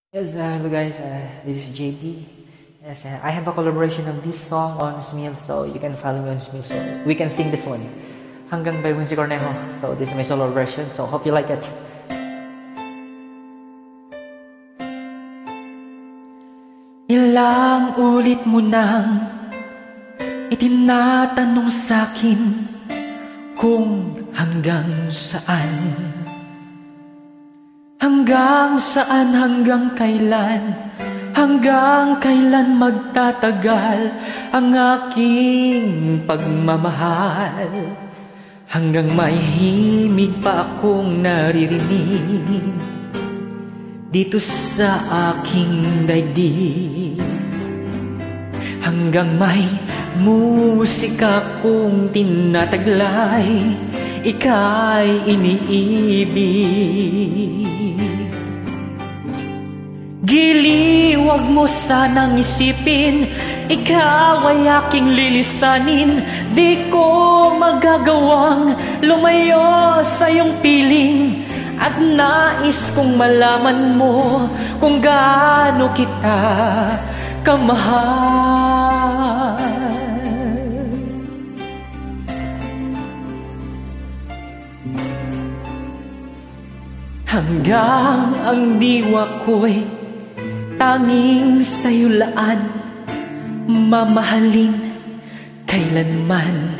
Yes, hello guys, this is JB. Yes, I have a collaboration of this song on Smil, so you can follow me on Smil, so we can sing this one. Hanggang by Wincy Cornejo, so this is my solo version, so hope you like it. Ilang ulit mo nang itinatanong sa'kin kung hanggang saan. Hanggang saan, hanggang kailan magtatagal ang aking pagmamahal. Hanggang may himig pa akong naririnig dito sa aking daigdig. Hanggang may musika kong tinataglay, ika'y iniibig. Gili, wag mo sanang isipin, ikaw ay aking lilisanin. Di ko magagawang lumayo sa iyong piling, at nais kong malaman mo kung gaano kita kamahal. Hanggang ang diwa ko'y tanging sa'yo laan, mamahalin kailanman.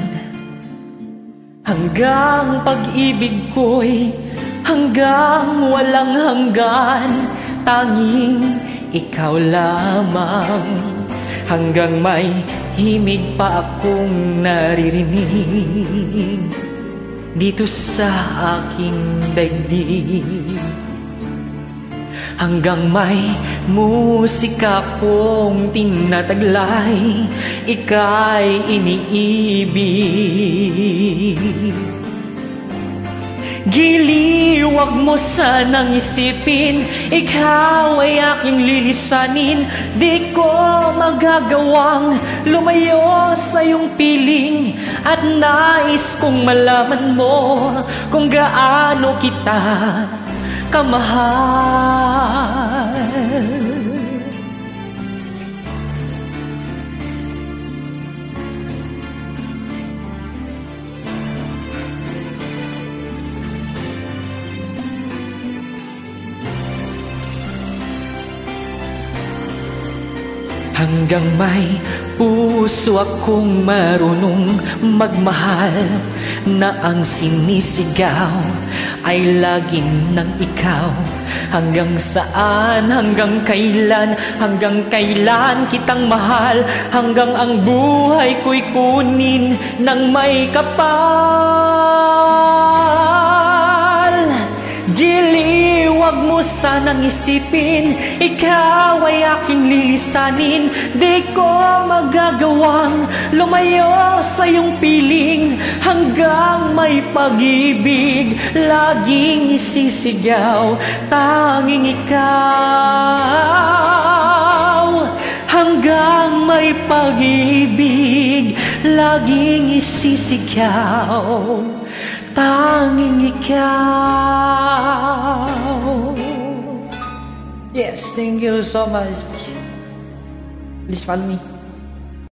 Hanggang pag-ibig ko'y hanggang walang hanggan, tanging ikaw lamang. Hanggang may himig pa akong naririnig dito sa aking daigdig. Hanggang may musika kong tinataglay, ika'y iniibig. Gili, wag mo sanang isipin, ikaw ay aking lilisanin. Di ko magagawang lumayo sa iyong piling, at nais kong malaman mo kung gaano kita kamahal. Hanggang may puso akong marunong magmahal, na ang sinisigaw ay laging ng ikaw. Hanggang saan, hanggang kailan kitang mahal. Hanggang ang buhay ko'y kunin ng may kapal. Gili, wag mo sanang isipin, ikaw ay aking lilisanin. Di ko magagawang lumayo sa iyong piling, hanggang may pag-ibig laging isisigaw, tanging ikaw. Hanggang may pag-ibig laging isisigaw, tanging ikaw. Yes, thank you so much. Please follow me.